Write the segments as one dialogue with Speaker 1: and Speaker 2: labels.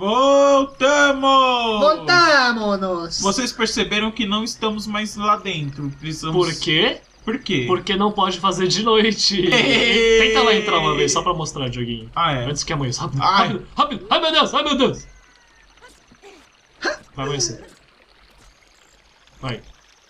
Speaker 1: Voltamos!
Speaker 2: Voltamos!
Speaker 1: Vocês perceberam que não estamos mais lá dentro. Precisamos...
Speaker 3: Por quê?
Speaker 1: Por quê?
Speaker 3: Porque não pode fazer de noite.
Speaker 1: Ei!
Speaker 3: Tenta lá entrar uma vez, só pra mostrar, Dioguinho.
Speaker 1: Ah, é.
Speaker 3: Antes que amanheça. Rápido,
Speaker 1: Ai.
Speaker 3: rápido, rápido. Ai, meu Deus, ai, meu Deus. Vai amanhecer. Vai.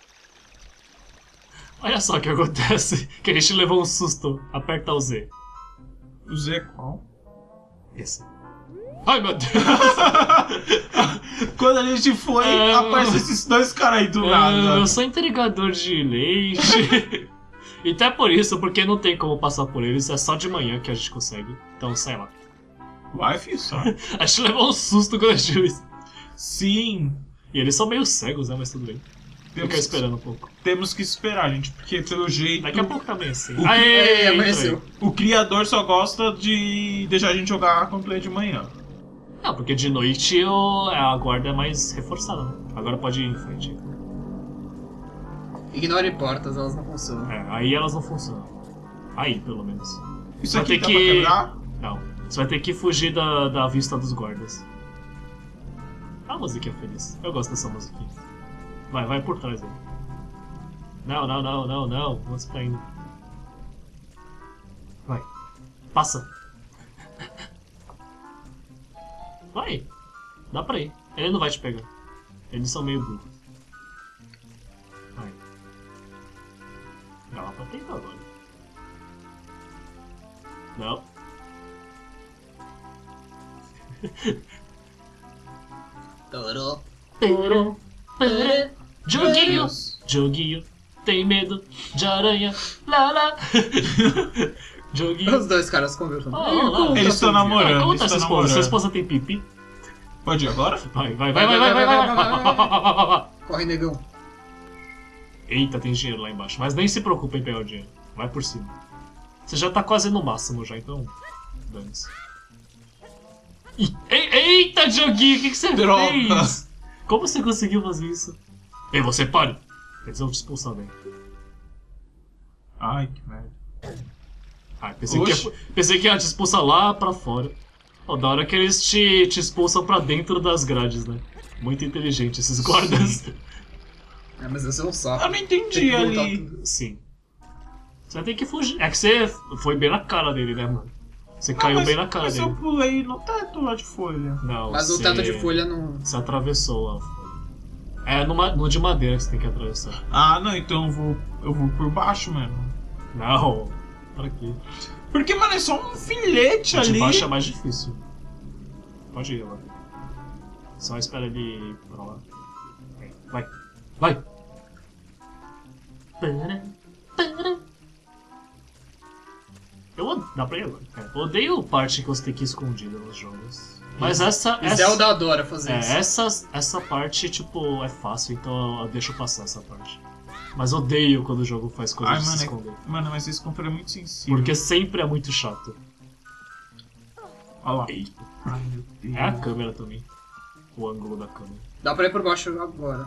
Speaker 3: Olha só o que acontece. Que a gente levou um susto. Aperta o Z.
Speaker 1: O Zé qual?
Speaker 3: Esse. Ai, meu Deus.
Speaker 1: Quando a gente foi, aparecem esses dois caras aí do nada.
Speaker 3: Eu sou entregador de leite. E até por isso, porque não tem como passar por eles. É só de manhã que a gente consegue. Então, sai lá.
Speaker 1: Vai, filho, só.
Speaker 3: A gente levou um susto quando a gente viu isso.
Speaker 1: Sim.
Speaker 3: E eles são meio cegos, né? Mas tudo bem. Fica esperando um pouco.
Speaker 1: Temos que esperar, gente, porque pelo jeito...
Speaker 3: Daqui a pouco tá amanhecendo.
Speaker 1: O-
Speaker 3: Aê,
Speaker 2: amanheceu.
Speaker 3: entra aí.
Speaker 1: O criador só gosta de deixar a gente jogar quando é de manhã.
Speaker 3: Não, porque de noite a guarda é mais reforçada, né? Agora pode ir em frente.
Speaker 2: Ignore portas, elas não funcionam.
Speaker 3: É, aí elas não funcionam. Aí, pelo menos.
Speaker 1: Isso
Speaker 3: Vai
Speaker 1: aqui
Speaker 3: ter
Speaker 1: dá
Speaker 3: que-
Speaker 1: pra quebrar?
Speaker 3: Não. Você vai ter que fugir da vista dos guardas. A musiquinha feliz. Eu gosto dessa musiquinha. Vai por trás aí. Não. Onde você tá indo? Vai. Passa. Vai. Dá pra ir. Ele não vai te pegar. Eles são meio burros. Vai. Dá lá pra tentar agora. Não.
Speaker 2: Torou.
Speaker 3: Joguinho, joguinho, tem medo de aranha, lá. Joguinho.
Speaker 2: Os dois caras conversando.
Speaker 3: Lá.
Speaker 1: Eles estão namorando,
Speaker 3: Conta
Speaker 1: eles
Speaker 3: essa
Speaker 1: estão
Speaker 3: esposa. Sua
Speaker 1: namorando.
Speaker 3: esposa tem pipi?
Speaker 1: Pode ir agora?
Speaker 3: Vai.
Speaker 2: Vai. Corre, negão.
Speaker 3: Eita, tem dinheiro lá embaixo. Mas nem se preocupe em pegar o dinheiro. Vai por cima. Você já tá quase no máximo já, então... Dane-se. Eita, Joguinho, o que você
Speaker 1: Droga.
Speaker 3: fez? Como você conseguiu fazer isso? Ei, você pare! Eles vão te expulsar daí.
Speaker 1: Ai, que merda.
Speaker 3: Ah,
Speaker 1: Oxe.
Speaker 3: pensei que ia te expulsar lá pra fora. Ó, da hora que eles te expulsam pra dentro das grades, né? Muito inteligente esses guardas.
Speaker 2: É, mas esse é um saco.
Speaker 1: Eu não
Speaker 2: Tem
Speaker 1: entendi
Speaker 2: que voltar
Speaker 1: ali.
Speaker 2: tudo.
Speaker 3: Sim. Você vai ter que fugir. É que você foi bem na cara dele, né, mano? Você caiu bem na cara
Speaker 1: mas
Speaker 3: dele.
Speaker 1: eu pulei no teto lá de folha.
Speaker 3: Não,
Speaker 2: Mas o
Speaker 3: você-
Speaker 2: teto de folha não.
Speaker 3: Você atravessou a folha. É no de madeira que você tem que atravessar.
Speaker 1: Ah, não, então eu vou por baixo, mano.
Speaker 3: Não. Pra quê?
Speaker 1: Porque, mano, é só um filete
Speaker 3: O de
Speaker 1: ali.
Speaker 3: baixo é mais difícil. Pode ir lá. Só espera ele ir pra lá. Vai! Dá pra ir agora. Eu odeio parte que você tem que ir escondida nos jogos. Mas essa.
Speaker 2: Zelda adora fazer isso.
Speaker 3: Essa parte, tipo, é fácil, então eu deixo passar essa parte. Mas odeio quando o jogo faz coisa
Speaker 1: Ai,
Speaker 3: de se
Speaker 1: mano,
Speaker 3: esconder.
Speaker 1: mano, mas esse controle é muito sensível.
Speaker 3: Porque sempre é muito chato.
Speaker 1: Olha lá.
Speaker 3: Eita.
Speaker 1: Ai, meu Deus.
Speaker 3: É a câmera também. O ângulo da câmera.
Speaker 2: Dá pra ir por baixo agora.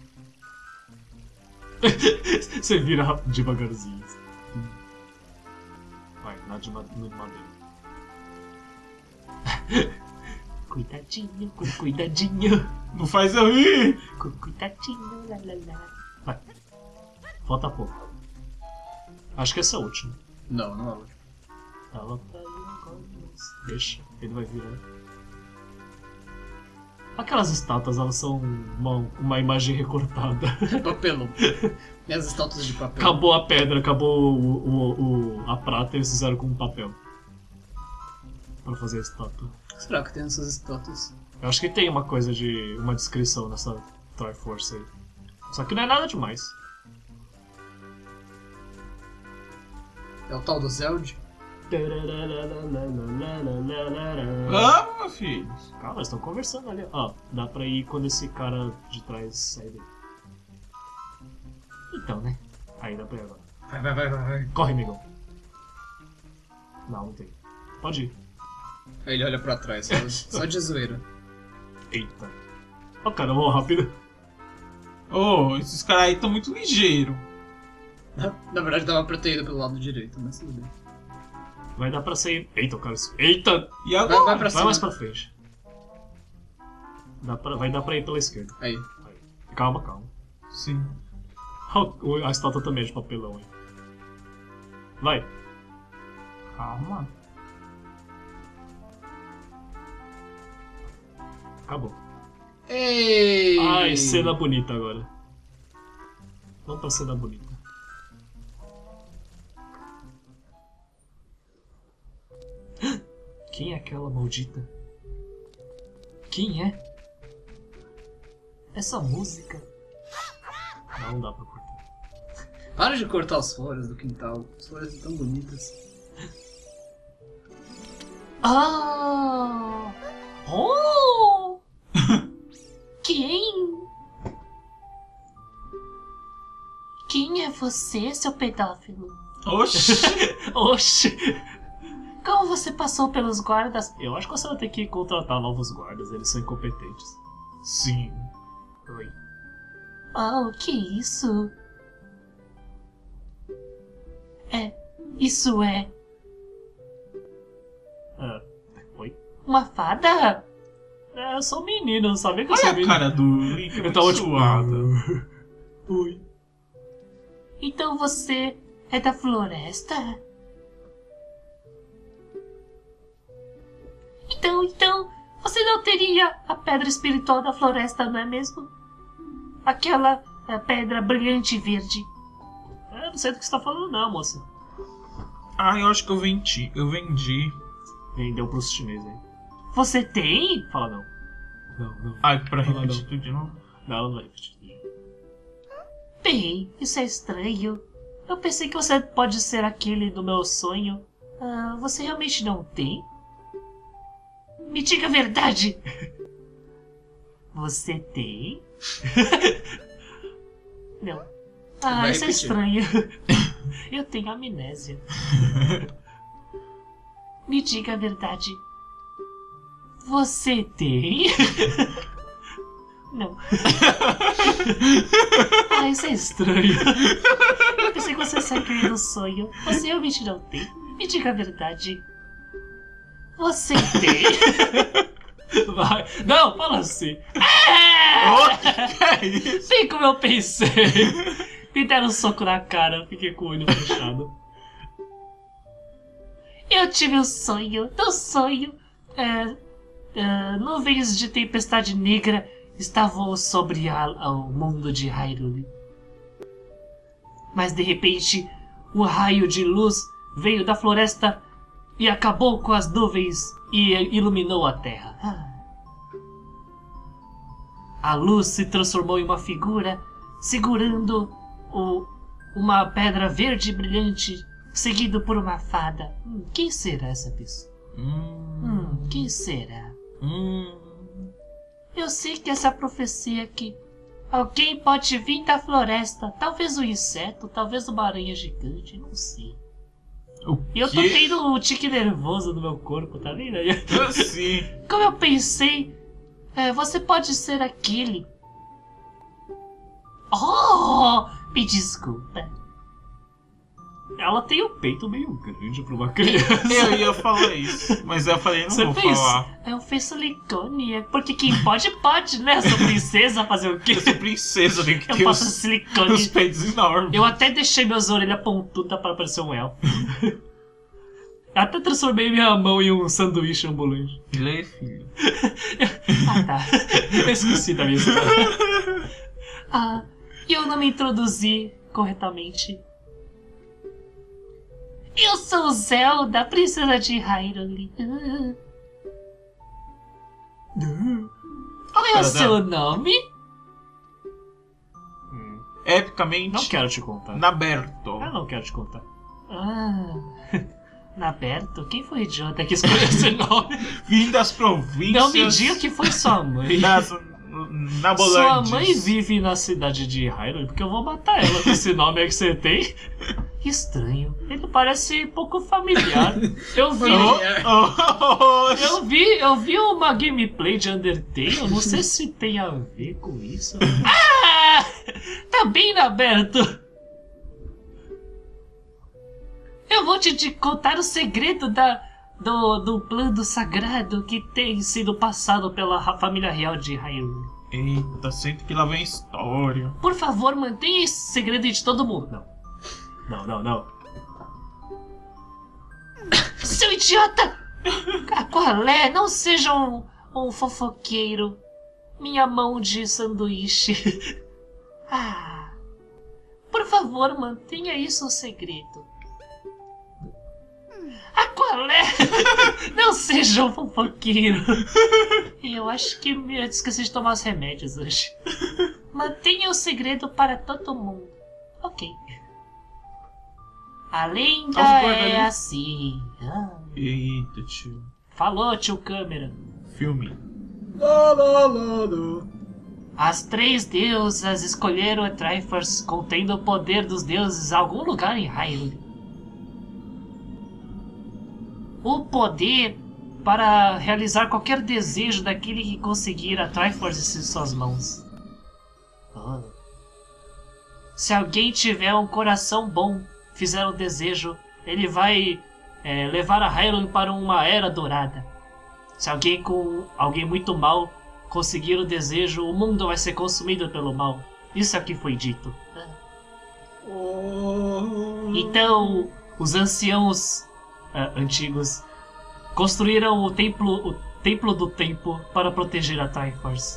Speaker 3: Você vira devagarzinho. Vai, na de madeira. Cuidadinho, com cuidadinho.
Speaker 1: Não faz eu rir.
Speaker 3: Com cuidadinho, lá. Vai. Falta pouco. Acho que esse é o último.
Speaker 2: Não é último.
Speaker 3: Tava pra ir agora, mas deixa, ele vai virar. Aquelas estátuas, elas são uma imagem recortada.
Speaker 2: Papelão. Minhas estátuas de papel.
Speaker 3: Acabou a pedra, acabou a prata e eles fizeram com papel. Pra fazer a estátua.
Speaker 2: O que será que tem nessas estátuas?
Speaker 3: Eu acho que tem uma coisa uma descrição nessa Triforce aí. Só que não é nada demais.
Speaker 2: É o tal do Zelda?
Speaker 1: Ah, meu filho.
Speaker 3: Calma, eles estão conversando ali. Ó, dá pra ir quando esse cara de trás sair dele. Então, né? Aí dá pra ir agora.
Speaker 2: Vai.
Speaker 3: Corre, negão. Não tem. Pode ir.
Speaker 2: Aí ele olha pra trás, só de zoeira.
Speaker 3: Eita. Ó, cara, vamos rápido.
Speaker 1: Ô, esses caras aí estão muito ligeiros.
Speaker 2: Na verdade dava pra ter ido pelo lado direito, mas tudo bem.
Speaker 3: Vai dar pra sair. Eita, o cara. Eita!
Speaker 1: E agora?
Speaker 2: Vai pra
Speaker 3: Vai
Speaker 2: cima.
Speaker 3: mais pra frente. Vai dar pra ir pela esquerda.
Speaker 2: Aí.
Speaker 3: Calma, calma.
Speaker 1: Sim.
Speaker 3: A estátua também é de papelão, hein. Vai.
Speaker 1: Calma.
Speaker 3: Acabou.
Speaker 2: Ei!
Speaker 3: Ai, cena bonita agora. Vamos pra cena bonita. Quem é aquela maldita? Quem é? Essa música? Não dá pra cortar.
Speaker 2: Para de cortar as flores do quintal. As flores são tão bonitas.
Speaker 4: Ah! Oh! Quem? Quem é você, seu pedófilo?
Speaker 1: Oxi.
Speaker 3: Oxi!
Speaker 4: Como você passou pelos guardas?
Speaker 3: Eu acho que você vai ter que contratar novos guardas, eles são incompetentes.
Speaker 1: Sim.
Speaker 3: Oi.
Speaker 4: Oh, que isso? Isso é
Speaker 3: Oi?
Speaker 4: uma fada?
Speaker 3: Eu sou um menino, não sabia que eu sou
Speaker 1: Olha
Speaker 3: um
Speaker 1: a
Speaker 3: menino.
Speaker 1: cara do Link.
Speaker 3: Eu tava tipo...
Speaker 1: suada.
Speaker 3: Oi.
Speaker 4: Então você é da floresta? Então, você não teria a pedra espiritual da floresta, não é mesmo? Aquela pedra brilhante verde.
Speaker 3: Eu não sei do que você tá falando não, moça.
Speaker 1: Ah, eu acho que eu vendi.
Speaker 3: Vendeu pros chineses aí.
Speaker 4: Você tem?
Speaker 3: Fala não. Não.
Speaker 1: Ai, pra
Speaker 3: Fala
Speaker 1: repetir
Speaker 3: não.
Speaker 1: tudo de novo.
Speaker 3: Não vai repetir.
Speaker 4: Bem, isso é estranho. Eu pensei que você pode ser aquele do meu sonho. Ah, você realmente não tem? Me diga a verdade! Você tem? Não. Ah,
Speaker 2: Vai
Speaker 4: isso é
Speaker 2: repetir.
Speaker 4: estranho. Eu tenho amnésia. Me diga a verdade. Você tem? Não. Ah, isso é estranho. Eu pensei que você saiu do sonho. Você realmente não tem? Me diga a verdade. Você tem?
Speaker 3: Vai. Não, fala assim.
Speaker 1: Que é isso?
Speaker 3: Bem como eu pensei. Me deram um soco na cara, fiquei com o olho fechado.
Speaker 4: Eu tive um sonho. No sonho, nuvens de tempestade negra estavam sobre o mundo de Hyrule. Mas de repente, um raio de luz veio da floresta e acabou com as nuvens e iluminou a terra. A luz se transformou em uma figura segurando uma pedra verde brilhante, seguido por uma fada. Quem será essa pessoa? Quem será? Eu sei que essa profecia aqui. Alguém pode vir da floresta. Talvez um inseto, talvez uma aranha gigante, não sei. E eu tô tendo um tique nervoso no meu corpo, tá vendo aí?
Speaker 1: Sim.
Speaker 4: Como eu pensei, você pode ser aquele. Oh, me desculpa.
Speaker 3: Ela tem o peito meio grande pra uma criança.
Speaker 1: Eu ia falar isso, mas eu falei, não
Speaker 3: Você
Speaker 1: vou
Speaker 3: fez?
Speaker 1: falar.
Speaker 4: Eu fiz silicone, porque quem pode, pode, né? Eu sou princesa, fazer o quê?
Speaker 1: Eu sou princesa, tem que
Speaker 4: Eu
Speaker 1: ter
Speaker 4: faço
Speaker 1: os
Speaker 4: silicone.
Speaker 1: peitos enormes.
Speaker 4: Eu até deixei minhas orelhas pontudas para parecer um elfo.
Speaker 3: Até transformei minha mão em um sanduíche ambulante.
Speaker 1: Lê, filho.
Speaker 4: Ah, tá.
Speaker 3: Eu esqueci da minha história.
Speaker 4: Ah, eu não me introduzi corretamente. Eu sou Zelda, princesa de Hyrule. Qual é o
Speaker 1: Cara
Speaker 4: seu nome?
Speaker 1: Epicamente,
Speaker 3: Não quero te contar.
Speaker 1: Naberto.
Speaker 3: Eu não quero te contar.
Speaker 4: Ah, Naberto, quem foi o idiota que escolheu esse nome?
Speaker 1: Vim das províncias.
Speaker 4: Não me diga que foi sua mãe.
Speaker 1: Das
Speaker 3: Sua
Speaker 1: Nabolandes.
Speaker 3: mãe vive na cidade de Hyrule, porque eu vou matar ela com esse nome aí que você tem.
Speaker 4: Que estranho. Ele parece pouco familiar. Eu vi. Eu vi uma gameplay de Undertale, eu não sei se tem a ver com isso. Ah! Tá bem aberto. Eu vou te contar o segredo do plano sagrado que tem sido passado pela família real de Hyrule.
Speaker 1: Eita, sinto que lá vem história.
Speaker 4: Por favor, mantenha esse segredo de todo mundo.
Speaker 3: Não.
Speaker 4: Seu idiota! Qual é? Não seja um fofoqueiro. Minha mão de sanduíche. Por favor, mantenha isso um segredo. Qual é? Não seja um fofoqueiro. Eu acho que eu esqueci de tomar os remédios hoje. Mantenha o segredo para todo mundo. Ok. A lenda é assim.
Speaker 1: Eita, tio.
Speaker 4: Falou, tio câmera.
Speaker 1: Filme.
Speaker 4: As 3 deusas escolheram a Triforce contendo o poder dos deuses em algum lugar em Hyrule. O poder para realizar qualquer desejo daquele que conseguir a Triforce em suas mãos. Se alguém tiver um coração bom, fizer um desejo, ele vai levar a Hyrule para uma era dourada. Se alguém muito mal conseguir o desejo, o mundo vai ser consumido pelo mal. Isso é o que foi dito. Então, os anciãos antigos construíram o templo do tempo para proteger a Triforce.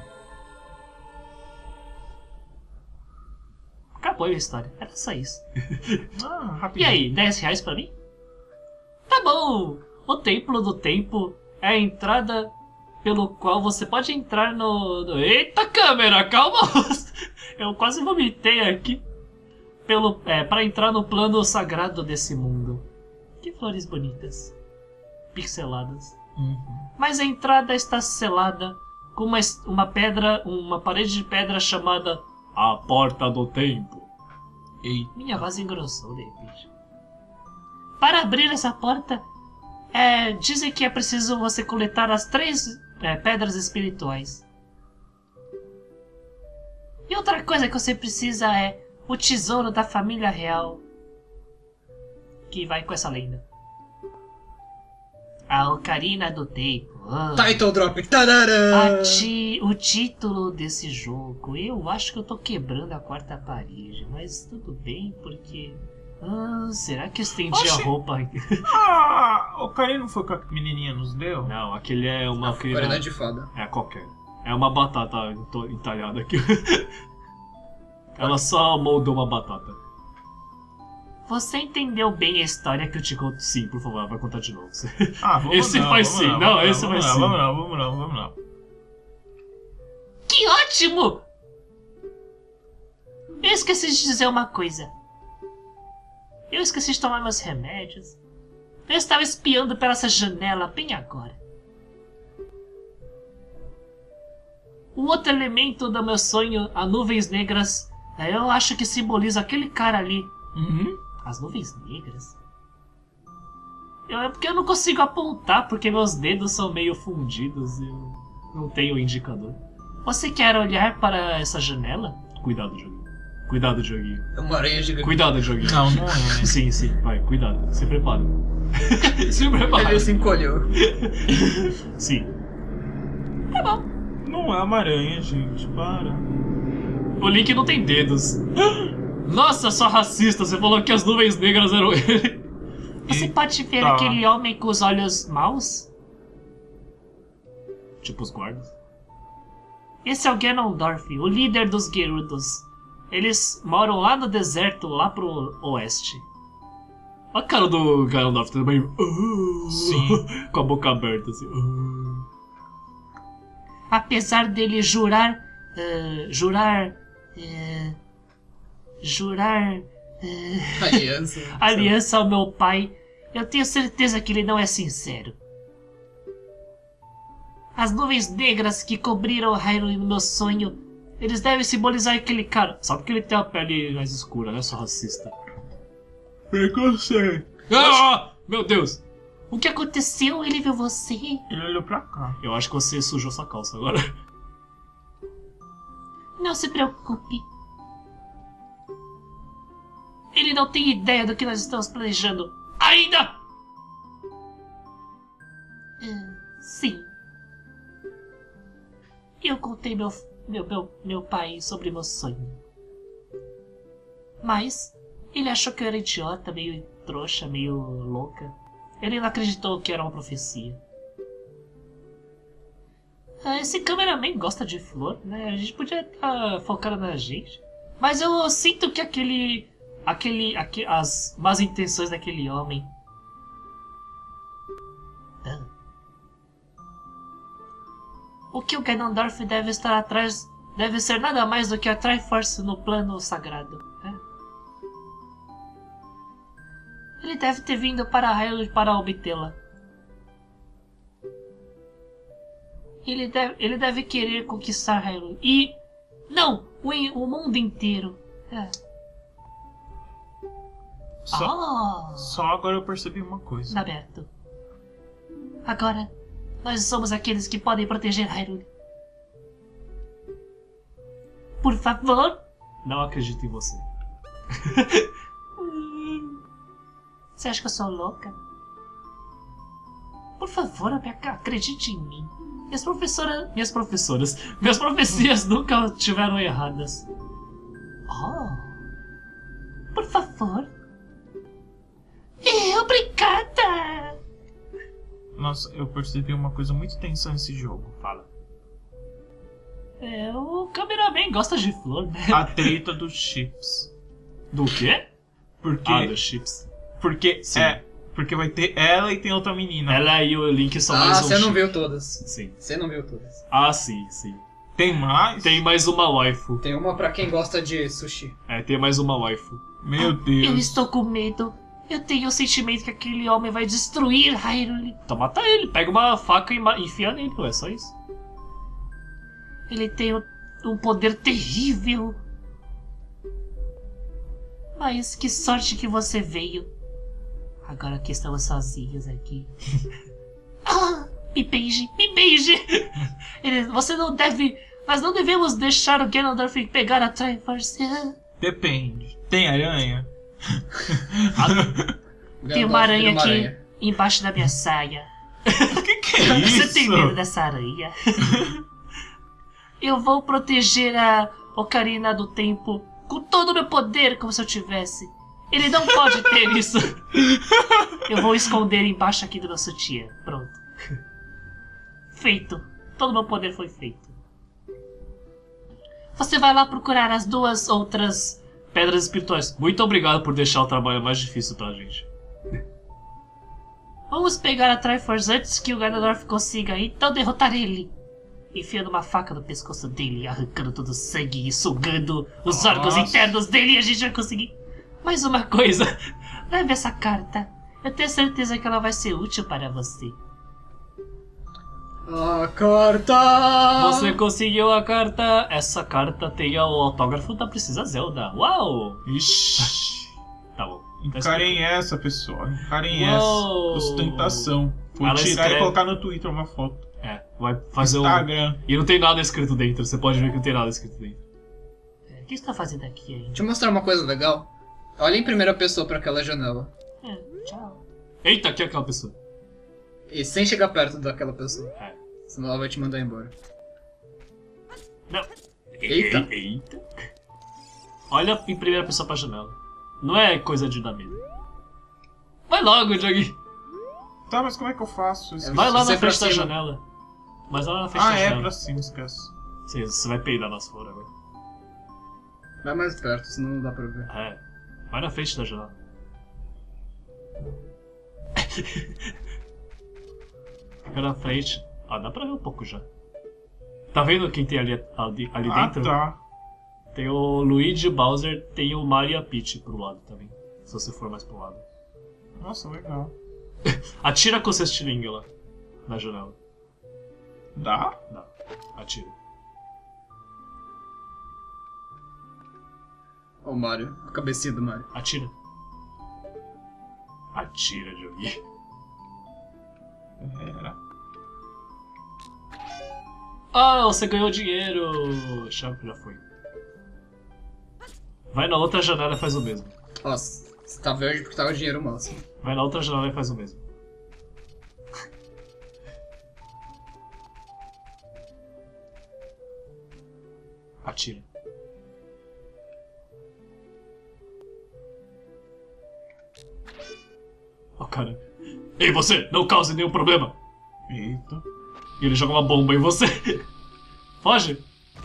Speaker 4: Acabou a história, era só isso. E aí, 10 reais pra mim? Tá bom! O templo do tempo é a entrada pelo qual você pode entrar no... Eita câmera, calma! Eu quase vomitei aqui. Para entrar no plano sagrado desse mundo. Que flores bonitas. Pixeladas. Mas a entrada está selada com uma parede de pedra chamada a Porta do Tempo.
Speaker 1: Eita.
Speaker 4: Minha voz engrossou de repente. Para abrir essa porta, dizem que é preciso você coletar as 3 pedras espirituais. E outra coisa que você precisa é o tesouro da família real, que vai com essa lenda. A Ocarina do Tempo.
Speaker 2: Title drop. Tarará!
Speaker 4: O título desse jogo. Eu acho que eu tô quebrando a 4ª parede, mas tudo bem, porque... será que eu estendi a roupa?
Speaker 1: O Ocarina não foi que a menininha nos deu?
Speaker 3: Não, aquele é uma...
Speaker 2: Ocarina de fada.
Speaker 3: É qualquer. É uma batata entalhada aqui. Ela só moldou uma batata.
Speaker 4: Você entendeu bem a história que eu te conto?
Speaker 3: Sim, por favor, vai contar de novo.
Speaker 1: Vamos
Speaker 3: Esse vai sim. Não, esse vai sim.
Speaker 1: Vamos lá.
Speaker 4: Que ótimo! Eu esqueci de dizer uma coisa. Eu esqueci de tomar meus remédios. Eu estava espiando pela essa janela bem agora. O outro elemento do meu sonho, as nuvens negras, eu acho que simboliza aquele cara ali. As nuvens negras? É porque eu não consigo apontar, porque meus dedos são meio fundidos e eu não tenho indicador. Você quer olhar para essa janela?
Speaker 3: Cuidado, joguinho. Cuidado, joguinho.
Speaker 2: É uma aranha gigante.
Speaker 3: Cuidado, joguinho.
Speaker 1: Não é.
Speaker 3: Sim, vai, cuidado. Se prepara. Se prepara.
Speaker 2: Ele se encolheu.
Speaker 3: Sim.
Speaker 4: Tá bom.
Speaker 1: Não é uma aranha, gente. Para.
Speaker 3: O Link não tem dedos. Nossa, só racista. Você falou que as nuvens negras eram ele.
Speaker 4: Você pode ver aquele homem com os olhos maus?
Speaker 3: Tipo os guardas.
Speaker 4: Esse é o Ganondorf, o líder dos Gerudos. Eles moram lá no deserto, lá pro oeste.
Speaker 3: A cara do Ganondorf também.
Speaker 1: Sim.
Speaker 3: Com a boca aberta assim.
Speaker 4: Apesar dele jurar aliança ao meu pai, eu tenho certeza que ele não é sincero. As nuvens negras que cobriram Hyrule no meu sonho, eles devem simbolizar aquele cara. Sabe que ele tem a pele mais escura, né? Sou racista.
Speaker 1: Preconceito.
Speaker 3: Meu Deus!
Speaker 4: O que aconteceu? Ele viu você?
Speaker 1: Ele olhou pra cá.
Speaker 3: Eu acho que você sujou sua calça agora.
Speaker 4: Não se preocupe. Ele não tem ideia do que nós estamos planejando. Ainda! Sim. Eu contei meu pai sobre meu sonho. Mas ele achou que eu era idiota, meio trouxa, meio louca. Ele não acreditou que era uma profecia. Esse cameraman gosta de flor, né? A gente podia estar focando na gente. Mas eu sinto que as más intenções daquele homem. O que o Ganondorf deve estar atrás deve ser nada mais do que a Triforce no plano sagrado. Né? Ele deve ter vindo para Hyrule para obtê-la. Ele deve querer conquistar Hyrule. E... não! O mundo inteiro.
Speaker 1: Só agora eu percebi uma coisa.
Speaker 4: Naberto. Agora, nós somos aqueles que podem proteger Hyrule. Por favor.
Speaker 3: Não acredito em você.
Speaker 4: Você acha que eu sou louca? Por favor, acredite em mim. Minhas profecias nunca estiveram erradas. Por favor. Obrigada.
Speaker 1: Nossa, eu percebi uma coisa muito tensa nesse jogo. Fala.
Speaker 4: O cameraman gosta de flor, né?
Speaker 1: A treta dos chips.
Speaker 3: Do quê?
Speaker 1: Porque...
Speaker 3: dos chips.
Speaker 1: Porque...
Speaker 3: Sim.
Speaker 1: Porque vai ter ela e tem outra menina.
Speaker 3: Ela e o Link são mais um
Speaker 2: você não
Speaker 3: chip.
Speaker 2: viu todas.
Speaker 3: Sim.
Speaker 2: Você não viu todas.
Speaker 3: Sim.
Speaker 1: Tem mais?
Speaker 3: Tem mais uma waifu.
Speaker 2: Tem uma pra quem gosta de sushi.
Speaker 3: Tem mais uma waifu.
Speaker 1: Meu Deus.
Speaker 4: Eu estou com medo. Eu tenho o sentimento que aquele homem vai destruir Hyrule.
Speaker 3: Então mata ele. Pega uma faca e enfia nele. É só isso.
Speaker 4: Ele tem um poder terrível. Mas que sorte que você veio. Agora que estamos sozinhos aqui. Me beije, me beije! Você não deve... Nós não devemos deixar o Ganondorf pegar a Triforce.
Speaker 1: Depende. Tem aranha?
Speaker 4: Tem uma aranha aqui embaixo da minha saia.
Speaker 1: Que é isso?
Speaker 4: Você tem medo dessa aranha? Eu vou proteger a Ocarina do Tempo com todo o meu poder, como se eu tivesse. Ele não pode ter isso. Eu vou esconder embaixo aqui do meu sutiã. Pronto. Feito. Todo o meu poder foi feito. Você vai lá procurar as duas outras
Speaker 3: pedras espirituais. Muito obrigado por deixar o trabalho mais difícil pra gente.
Speaker 4: Vamos pegar a Triforce antes que o Ganondorf consiga, então derrotar ele. Enfiando uma faca no pescoço dele, arrancando todo o sangue e sugando os órgãos internos dele, e a gente vai conseguir. Mais uma coisa, leve essa carta. Eu tenho certeza que ela vai ser útil para você.
Speaker 2: A carta!
Speaker 3: Você conseguiu a carta. Essa carta tem o autógrafo da Princesa Zelda. Uau!
Speaker 1: Ixi.
Speaker 3: Tá bom.
Speaker 1: Encarem essa, pessoal. Encarem
Speaker 3: Uou.
Speaker 1: essa. Ostentação. Vou
Speaker 3: Ela
Speaker 1: tirar
Speaker 3: escreve-
Speaker 1: e colocar no Twitter uma foto.
Speaker 3: Vai fazer
Speaker 1: Instagram.
Speaker 3: E não tem nada escrito dentro. Você pode ver que não tem nada escrito dentro.
Speaker 4: O que você está fazendo aqui ainda?
Speaker 2: Deixa eu mostrar uma coisa legal. Olha em primeira pessoa pra aquela janela.
Speaker 4: Tchau.
Speaker 3: Eita, aqui é aquela pessoa.
Speaker 2: E sem chegar perto daquela pessoa.
Speaker 3: É.
Speaker 2: Senão ela vai te mandar embora.
Speaker 3: Não.
Speaker 2: Eita.
Speaker 3: Eita. Olha em primeira pessoa pra janela. Não é coisa de dar medo. Vai logo, Jogi.
Speaker 1: Tá, mas como é que eu faço isso?
Speaker 3: Vai lá
Speaker 2: Você
Speaker 3: na
Speaker 2: pra
Speaker 3: frente da
Speaker 2: cima.
Speaker 3: janela. Mas lá na frente da
Speaker 1: Ah, é
Speaker 3: janela.
Speaker 1: pra cima, esquece.
Speaker 3: Sim, você vai peidar nas flores agora.
Speaker 2: Vai mais perto, senão não dá pra ver.
Speaker 3: Vai na frente da janela. Fica na frente. Dá pra ver um pouco já. Tá vendo quem tem ali dentro?
Speaker 1: Tá.
Speaker 3: Tem o Luigi, o Bowser, tem o Mario e a Peach pro lado também. Se você for mais pro lado.
Speaker 1: Nossa, legal.
Speaker 3: Atira com o seu estilingue lá. Na janela.
Speaker 1: Dá?
Speaker 3: Dá. Atira.
Speaker 2: Ó o Mario, a cabecinha do Mario.
Speaker 3: Atira. Atira, Jogi.
Speaker 1: Era.
Speaker 3: Você ganhou dinheiro! Já foi. Vai na outra janela e faz o mesmo.
Speaker 2: Ó, você tá verde porque tá o dinheiro máximo.
Speaker 3: Vai na outra janela e faz o mesmo. Atira. Ó, cara. Ei, você! Não cause nenhum problema!
Speaker 1: Eita.
Speaker 3: E ele joga uma bomba em você. Foge!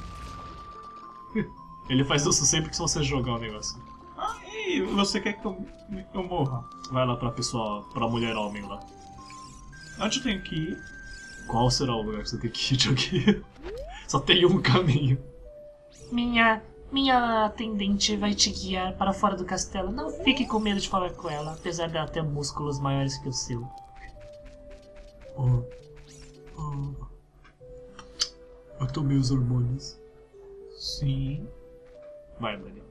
Speaker 3: Ele faz isso sempre que você jogar o negócio.
Speaker 1: Ah, e você quer que eu morra?
Speaker 3: Vai lá pra pessoa, pra mulher-homem lá.
Speaker 1: Onde eu tenho que ir?
Speaker 3: Qual será o lugar que você tem que ir, Joguinho? Só tem um caminho.
Speaker 4: Minha atendente vai te guiar para fora do castelo. Não fique com medo de falar com ela, apesar dela ter músculos maiores que o seu.
Speaker 3: Eu tomei os hormônios.
Speaker 1: Sim.
Speaker 3: Vai, Daniel.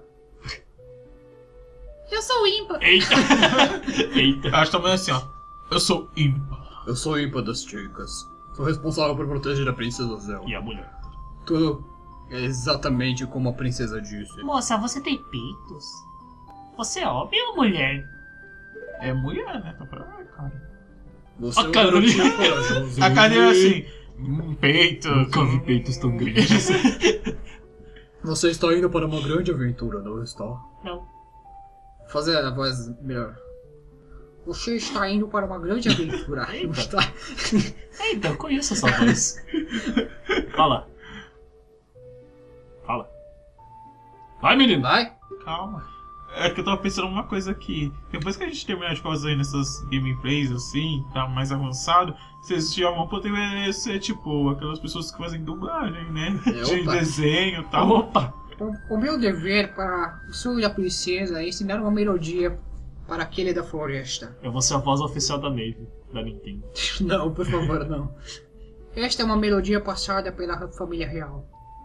Speaker 2: Eu sou ímpar.
Speaker 3: Eita! Eita!
Speaker 1: Eu acho também assim, ó. Eu sou ímpar.
Speaker 2: Eu sou ímpar das chicas. Sou responsável por proteger a princesa Zelda.
Speaker 3: E a mulher?
Speaker 2: Tudo é exatamente como a princesa disse.
Speaker 4: Moça, você tem peitos? Você é homem ou mulher?
Speaker 1: É mulher, né? Tá pra ver, cara.
Speaker 2: Você
Speaker 3: A
Speaker 2: é um
Speaker 3: cara
Speaker 2: garotinho
Speaker 3: dele.
Speaker 2: corajoso.
Speaker 1: A cadeira é assim. Peito.
Speaker 3: Nunca vi peitos tão grandes.
Speaker 2: Você está indo para uma grande aventura, não está?
Speaker 4: Não.
Speaker 2: Fazer a voz melhor. Você está indo para uma grande aventura, não
Speaker 3: Eita.
Speaker 2: está?
Speaker 3: Eita, eu conheço essa voz. Fala. Fala. Vai, menino.
Speaker 2: Vai?
Speaker 1: Calma. É que eu tava pensando uma coisa aqui. Depois que a gente terminar de fazer nessas gameplays assim, tá mais avançado, vocês já vão poder ser tipo aquelas pessoas que fazem dublagem, né? De
Speaker 2: Opa.
Speaker 1: desenho e tal.
Speaker 3: Opa.
Speaker 2: O meu dever para o sonho da princesa é ensinar uma melodia para aquele da floresta.
Speaker 3: Eu vou ser a voz oficial da Navy, da Nintendo.
Speaker 2: Não, por favor, não. Esta é uma melodia passada pela família real.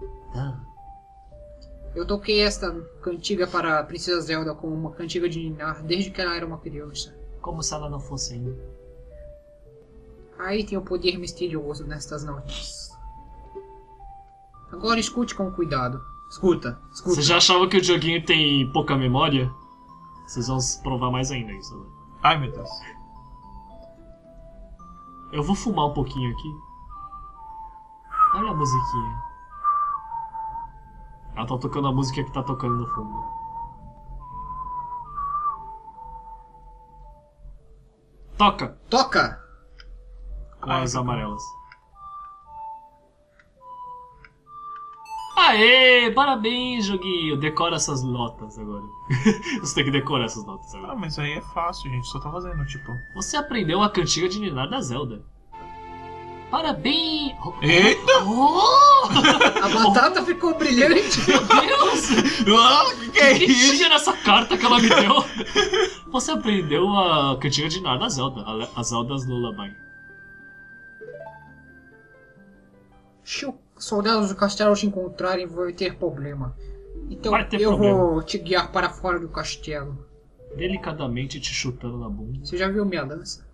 Speaker 2: Eu toquei esta cantiga para a princesa Zelda como uma cantiga de ninar desde que ela era uma criança.
Speaker 4: Como se ela não fosse ainda.
Speaker 2: Aí tem o poder misterioso nestas notas. Agora escute com cuidado. Escuta.
Speaker 3: Você já achava que o joguinho tem pouca memória? Vocês vão provar mais ainda isso. Né?
Speaker 1: Ai, meu Deus.
Speaker 3: Eu vou fumar um pouquinho aqui. Olha a musiquinha. Ela tá tocando a música que tá tocando no fundo. Toca!
Speaker 2: Toca!
Speaker 3: Com as amarelas. Aê! Parabéns, joguinho! Decora essas notas agora. Você tem que decorar essas notas
Speaker 1: Ah,
Speaker 3: agora.
Speaker 1: mas aí é fácil, gente. Só tá fazendo, tipo.
Speaker 3: Você aprendeu a cantiga de ninar da Zelda.
Speaker 4: Parabéns!
Speaker 1: Eita!
Speaker 4: Oh!
Speaker 2: A batata ficou brilhante!
Speaker 3: Meu Deus!
Speaker 1: Ah, que é
Speaker 3: Que
Speaker 1: isso?
Speaker 3: tinha nessa carta que ela me deu? Você aprendeu a cantiga de ninar da Zelda. As Zeldas Lullaby.
Speaker 2: Se os soldados do castelo te encontrarem, vai ter problema. Então
Speaker 3: Vai ter
Speaker 2: eu
Speaker 3: problema.
Speaker 2: vou te guiar para fora do castelo.
Speaker 3: Delicadamente te chutando na bunda.
Speaker 2: Você já viu minha dança?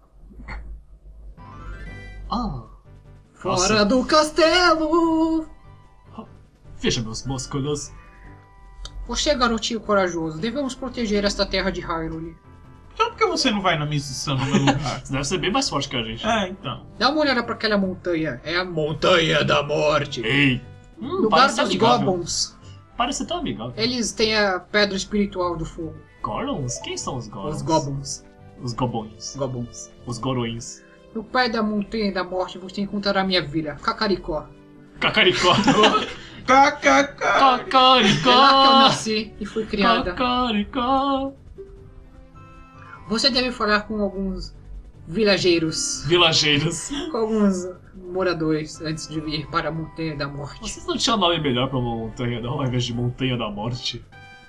Speaker 3: Ah!
Speaker 2: Fora
Speaker 3: Nossa.
Speaker 2: do castelo!
Speaker 3: Veja meus músculos.
Speaker 2: Você é garotinho corajoso. Devemos proteger esta terra de Hyrule.
Speaker 1: Então por que você não vai na missão no meu lugar?
Speaker 3: Você deve ser bem mais forte que a gente.
Speaker 1: É, então.
Speaker 2: Dá uma olhada para aquela montanha. É a Montanha da Morte.
Speaker 3: Ei!
Speaker 2: Lugar
Speaker 3: Parece
Speaker 2: dos
Speaker 3: amigável.
Speaker 2: Goblins.
Speaker 3: Parece tão amigável.
Speaker 2: Eles têm a pedra espiritual do fogo.
Speaker 3: Gorons? Quem são os Gorons?
Speaker 2: Os Goblins.
Speaker 3: Os Gobões.
Speaker 2: Goblins.
Speaker 3: Os Gorões.
Speaker 2: No pé da Montanha da Morte você encontrará minha vila, Cacaricó.
Speaker 3: Cacaricó.
Speaker 1: KKK!
Speaker 2: É lá que eu
Speaker 3: Cacaricó.
Speaker 2: nasci e fui criada.
Speaker 3: Cacaricó.
Speaker 2: Você deve falar com alguns vilageiros,
Speaker 3: Vilageiros.
Speaker 2: com alguns moradores antes de vir para a Montanha da Morte.
Speaker 3: Vocês não tinham nome melhor pra uma montanha, não? Ao invés de Montanha da Morte?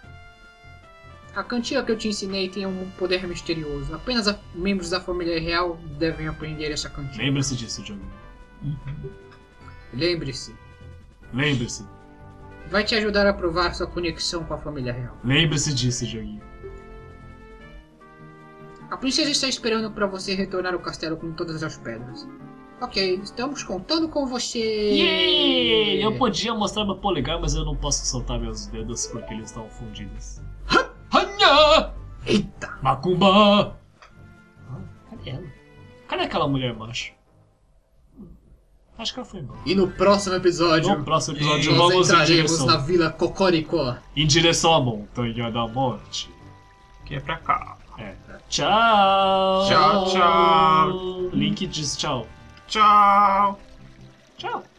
Speaker 2: A cantiga que eu te ensinei tem um poder misterioso. Apenas membros da família real devem aprender essa cantiga.
Speaker 3: Lembre-se disso, Johnny.
Speaker 2: Lembre-se,
Speaker 3: Lembre-se.
Speaker 2: vai te ajudar a provar sua conexão com a família real.
Speaker 3: Lembre-se disso, Joguinho.
Speaker 2: A princesa está esperando para você retornar ao castelo com todas as pedras. Ok, estamos contando com você.
Speaker 3: Yay! Eu podia mostrar meu polegar, mas eu não posso soltar meus dedos porque eles estão fundidos. Hanha!
Speaker 2: Eita!
Speaker 3: Macumba! Cadê ela? Cadê aquela mulher macho? Acho que ela foi embora.
Speaker 2: E no próximo episódio,
Speaker 3: No próximo episódio
Speaker 2: nós
Speaker 3: vamos em
Speaker 2: entraremos
Speaker 3: direção,
Speaker 2: na Vila Cocoricó.
Speaker 3: em direção à Montanha da Morte.
Speaker 1: Que é pra cá.
Speaker 3: É. Tchau!
Speaker 1: Tchau, tchau.
Speaker 3: Link diz tchau.
Speaker 1: Tchau!
Speaker 3: Tchau!